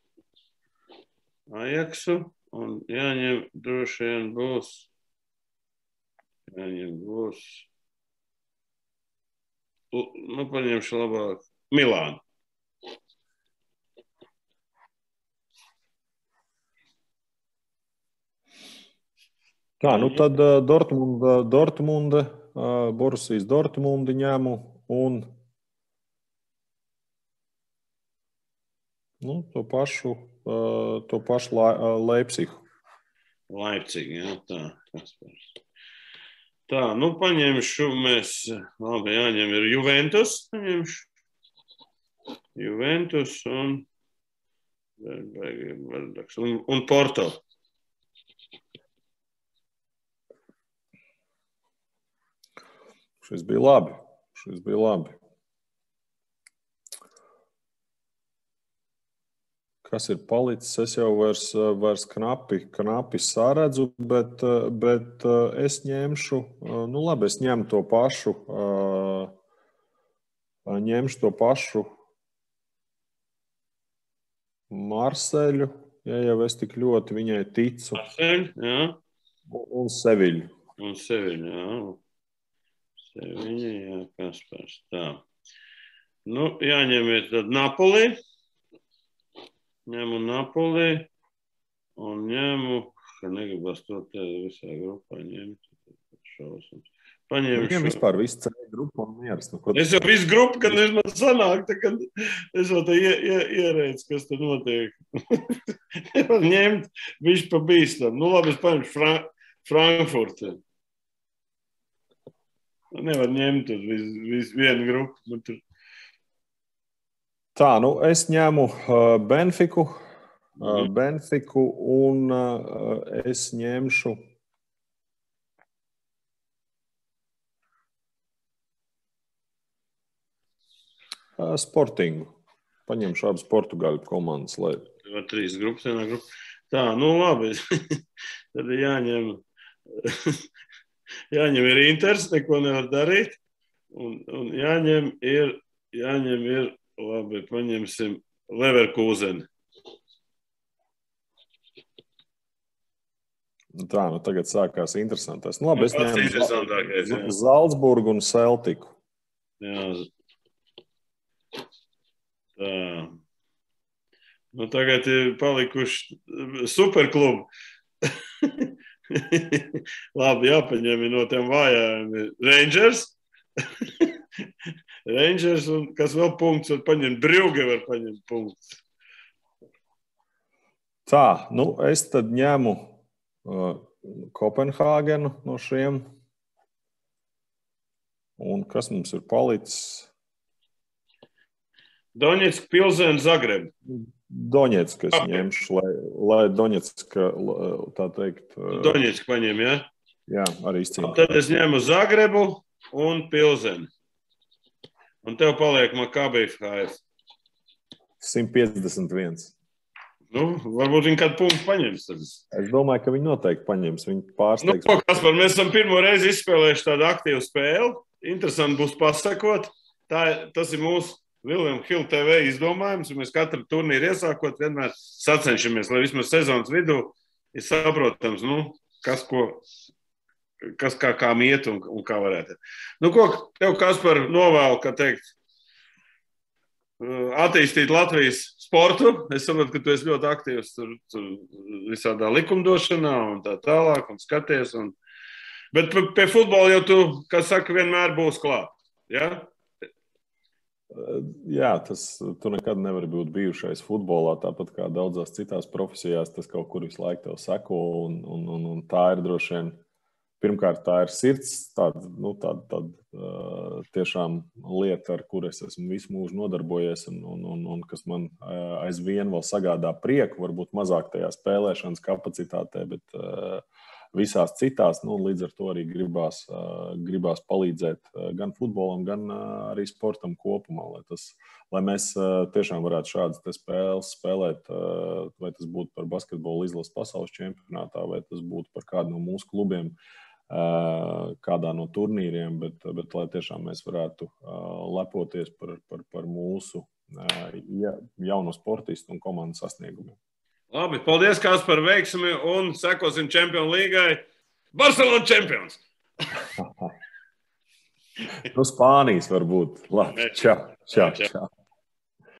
Ajaksu. Un jāņem droši vien būs. Jāņem būs. Nu, paņemšu labāk. Milānu. Tā, nu tad uh, Dortmunda, Dortmunda uh, Borussijas Dortmundi ņemu un nu, to pašu, uh, to pašu La, uh, Leipzigu. Leipzigi, jā, tā. Tā, nu paņemšu mēs, labi, jāņem ir Juventus, paņemšu. Juventus un, un, un Porto. Šis bija labi. Šis bija labi. Kas ir palicis? Es jau vairs, vairs knapi, knapi sāredzu, bet, bet es ņemšu, nu labi, es ņemu to pašu, ņemšu to pašu Marseļu, ja jau es tik ļoti viņai ticu. Marseļu, jā. Un Seviļu. Un Seviļu, jā. Seviļa, jā, Kaspars. Tā. Nu, jāņem ir tad Napoli. Ņemu Napoli. Un ņemu, ka negribas to te visā grupā ņemt. Šausums. Paņemšu. Viņam vispār visu C grupu un mieras. Nu, es jau visu grupu, kad es man sanāk, tā, kad es jau te ie, ie, ierēdzu, kas te notiek. Ņemt, viņš pa bīstam. Nu, labi, es paņemšu Fra Frankfurtu. Nevar ņemt tur vis, vis vienu grupu. Tur... Tā, nu es ņemu uh, Benfiku, uh, Benfiku un uh, es ņemšu uh, Sportingu. Paņemšu abas Portugāļu komandas, lai... Var trīs grupas, vienā grupa. Tā, nu labi. Tad ir jāņem... Jāņem ir Inters, neko nevar darīt, un, un jāņem ir, jāņem ir, labi, paņemsim Leverkuseni. Tā, nu tagad sākās interesantais. Nu labi, es ņemu Zaldzburgu un Celtiku. Jā. Tā. Nu tagad ir palikuši superklubi. Labi, jāpaņem no tiem vājām Rangers. Rangers un kas vēl punkts var paņemt. Brugge var paņemt punkts. Tā, nu es tad ņemu uh, Kopenhāgenu no šiem. Un kas mums ir palicis? Doņetsk, Pilzen, Zagreb. Doņetsk es ņemšu, lai, lai Doņetsk, tā teikt... Doņetsk paņem, jā? Jā, arī izcīnīt. Tad es ņemu Zagrebu un Pilzeni. Un tev paliek Maccabi Haifa. simt piecdesmit viens. Nu, varbūt viņi kādu punktu paņems. Tad. Es domāju, ka viņi noteikti paņems. Viņi pārsteigs. Nu, Kaspar, mēs esam pirmo reizi izspēlējuši tādu aktīvu spēli. Interesanti būs pasakot. Tā, tas ir mūsu William Hill T V izdomājums, un mēs katru turnīru iesākot vienmēr sacenšamies, lai vismaz sezonas vidū ir saprotams, nu, kas ko kas kā, kā iet un, un kā varētu. Nu, ko tev, Kaspar, novēlu, ka teikt, attīstīt Latvijas sportu. Es saprotu, ka tu esi ļoti aktīvs tur, tur visādā likumdošanā un tā tālāk un skaties. Un... Bet pie futbola jau tu, kā saka, vienmēr būs klāt. Ja? Jā, tas tu nekad nevari būt bijušais futbolā, tāpat kā daudzās citās profesijās, tas kaut kur visu laiku tev seko, un, un, un, un tā ir droši vien, pirmkārt, tā ir sirds, tāda, nu, tāda, tāda uh, tiešām lieta, ar kur es esmu visu mūžu nodarbojies, un, un, un, un kas man uh, aizvien vēl sagādā prieku, varbūt mazāk tajā spēlēšanas kapacitātē, bet uh, visās citās, nu, līdz ar to arī gribās, uh, gribās palīdzēt uh, gan futbolam, gan uh, arī sportam kopumā, lai, tas, lai mēs uh, tiešām varētu šādas te spēles spēlēt, uh, vai tas būtu par basketbolu izlases pasaules čempionātā, vai tas būtu par kādu no mūsu klubiem, uh, kādā no turnīriem, bet, bet lai tiešām mēs varētu uh, lepoties par, par, par mūsu uh, jauno sportistu un komandu sasniegumiem. Labi, paldies, Kaspar, veiksmi un sekosim Čempionu līgai. Barcelona čempions! Nu, Spānijas varbūt. Labi, čau, čau, čau.